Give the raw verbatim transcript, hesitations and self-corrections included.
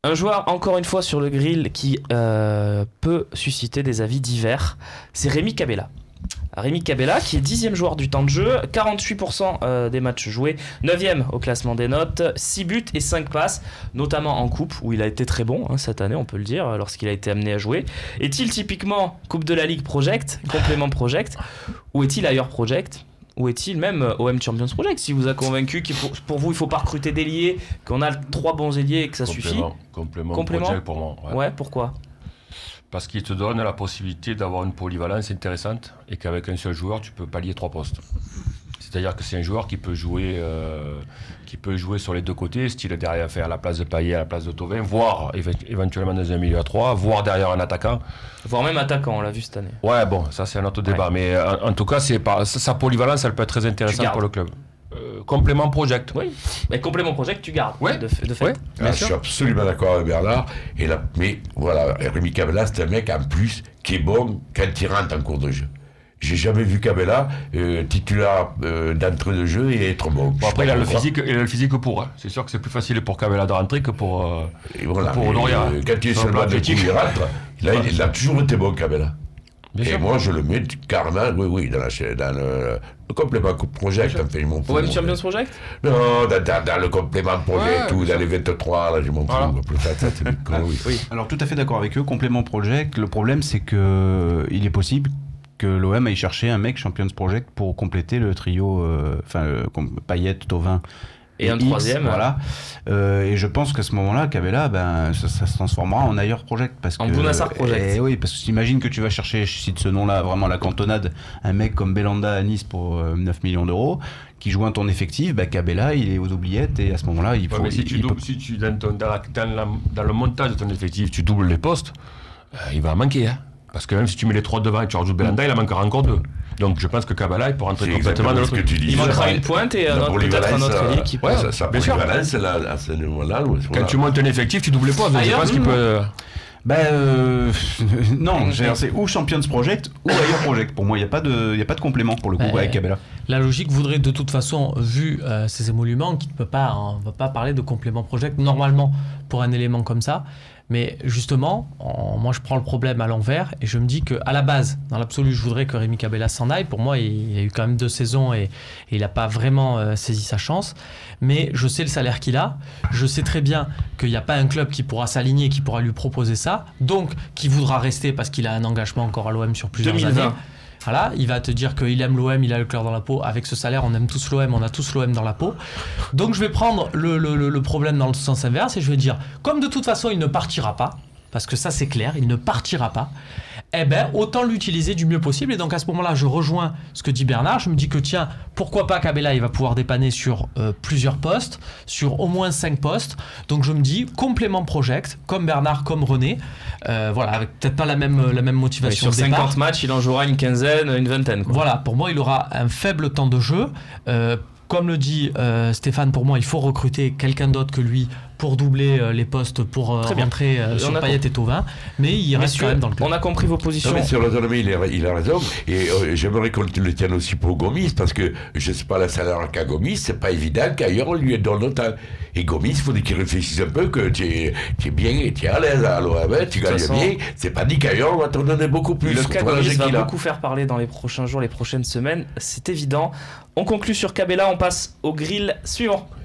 Un joueur, encore une fois, sur le grill qui euh, peut susciter des avis divers, c'est Rémi Cabella. Rémi Cabella, qui est dixième joueur du temps de jeu, quarante-huit pour cent euh, des matchs joués, neuvième au classement des notes, six buts et cinq passes, notamment en coupe, où il a été très bon hein, cette année, on peut le dire, lorsqu'il a été amené à jouer. Est-il typiquement Coupe de la Ligue Project, complément Project, ou est-il ailleurs Project ? Ou est-il même O M Champions Project, si vous a convaincu que pour, pour vous il ne faut pas recruter d'ailier, qu'on a trois bons ailiers et que ça complément, suffit Complément, complément Project pour moi. Ouais, ouais pourquoi ? Parce qu'il te donne la possibilité d'avoir une polyvalence intéressante et qu'avec un seul joueur, tu peux pallier trois postes. C'est-à-dire que c'est un joueur qui peut jouer, euh, qui peut jouer sur les deux côtés, style derrière faire la place de Payet à la place de Thauvin, voire éve- éventuellement dans un milieu à trois, voire derrière un attaquant. Voire même attaquant, on l'a vu cette année. Ouais, bon, ça c'est un autre débat. Ouais. Mais en, en tout cas, c'est pas, sa polyvalence, elle peut être très intéressante pour le club. Euh, complément Project. Oui, mais complément Project, tu gardes. Ouais. De, de fait. Ouais. Ah, je suis absolument d'accord avec Bernard. Et là, mais voilà, Rémi Cabella, c'est un mec en plus qui est bon quand il rentre en cours de jeu. J'ai jamais vu Cabella euh, titulaire euh, d'entrée de jeu et être bon. Bon après, il a, le physique, il a le physique pour. Hein. C'est sûr que c'est plus facile pour Cabella de rentrer que pour, euh, et voilà, pour Lauria. Euh, quand il est sur le banc de coups, il rentre. Là, il, il a toujours été bon, Cabella. Bien et sûr. Moi, je le mets carrément, oui, oui, dans, la, dans le, le complément Project. Enfin, mon O M Champions Project ? Non, dans, dans, dans le complément Project, ouais, ou dans les vingt-trois, là, je m'en fous. Voilà. Ça, c'est con, oui. Oui. Alors, tout à fait d'accord avec eux. Complément Project, le problème, c'est qu'il est possible que l'O M aille chercher un mec Champions Project pour compléter le trio, enfin, euh, Payet, Thauvin. Et, et un X, troisième. Voilà. Euh, et je pense qu'à ce moment-là, Cabella, ben, ça, ça se transformera en ailleurs project. Parce en que, Bounassar Project. Et, oui, parce que t'imagines que tu vas chercher, je cite ce nom-là, vraiment la cantonade, un mec comme Belanda à Nice pour euh, neuf millions d'euros, qui joue un ton effectif, ben, Cabella, il est aux oubliettes, et à ce moment-là, il faut... Ouais, mais si il, tu il doubles, peut... si tu, dans, ton, dans, la, dans, la, dans le montage de ton effectif, tu doubles les postes, euh, il va en manquer, hein. Parce que même si tu mets les trois devant et tu rajoutes Belanda, il en manquera encore deux. Donc je pense que Cabella, il peut rentrer complètement dans le truc. Il manquera une pointe et un autre, peut-être un autre ailier qui peut... Ouais, ça, ça bien sûr. Là, à ce niveau-là, quand tu montes un effectif, tu doubles les postes. Je pense qu'il peut... Ben euh, non, c'est ou Champions Project ou ailleurs Project. Pour moi, il n'y a pas de, il y a pas de complément pour le coup euh, avec Cabella. La logique voudrait de toute façon, vu euh, ces émoluments, qu'il ne peut pas, on va pas parler de complément Project normalement pour un élément comme ça. Mais justement, en, moi je prends le problème à l'envers et je me dis qu'à la base, dans l'absolu, je voudrais que Rémi Cabella s'en aille. Pour moi, il, il a eu quand même deux saisons et, et il n'a pas vraiment euh, saisi sa chance. Mais je sais le salaire qu'il a. Je sais très bien qu'il n'y a pas un club qui pourra s'aligner, qui pourra lui proposer ça. Donc, qui voudra rester parce qu'il a un engagement encore à l'O M sur plusieurs deux mille vingt. années. Voilà, il va te dire qu'il aime l'O M, il a le cœur dans la peau. Avec ce salaire, on aime tous l'O M, on a tous l'O M dans la peau. Donc je vais prendre le, le, le problème dans le sens inverse et je vais dire, comme de toute façon il ne partira pas, parce que ça c'est clair, il ne partira pas, eh ben autant l'utiliser du mieux possible. Et donc à ce moment-là, je rejoins ce que dit Bernard. Je me dis que tiens, pourquoi pas Cabella, il va pouvoir dépanner sur euh, plusieurs postes, sur au moins cinq postes. Donc je me dis complément Project, comme Bernard, comme René. Euh, voilà, avec peut-être pas la même, la même motivation. Ouais, sur de départ. cinquante matchs, il en jouera une quinzaine, une vingtaine. Quoi. Voilà, pour moi, il aura un faible temps de jeu. Euh, comme le dit euh, Stéphane, pour moi, il faut recruter quelqu'un d'autre que lui pour doubler euh, les postes, pour euh, rentrer euh, sur Payet et Thauvin. Mais il reste quand même dans le club. On a compris vos positions. Non, mais sur l'autonomie, il, il a raison. Et euh, j'aimerais qu'on le tienne aussi pour Gomis, parce que je ne sais pas la salaire qu'a Gomis, c'est pas évident qu'ailleurs on lui donne autant. Et Gomis, il faudrait qu'il réfléchisse un peu, que tu es, tu es bien, tu es à l'aise à l'O M, tu gagnes façon, bien. C'est pas dit qu'ailleurs on va te donner beaucoup plus. Le cas Gomis va beaucoup faire parler dans les prochains jours, les prochaines semaines, c'est évident. On conclut sur Cabella, on passe au grill suivant.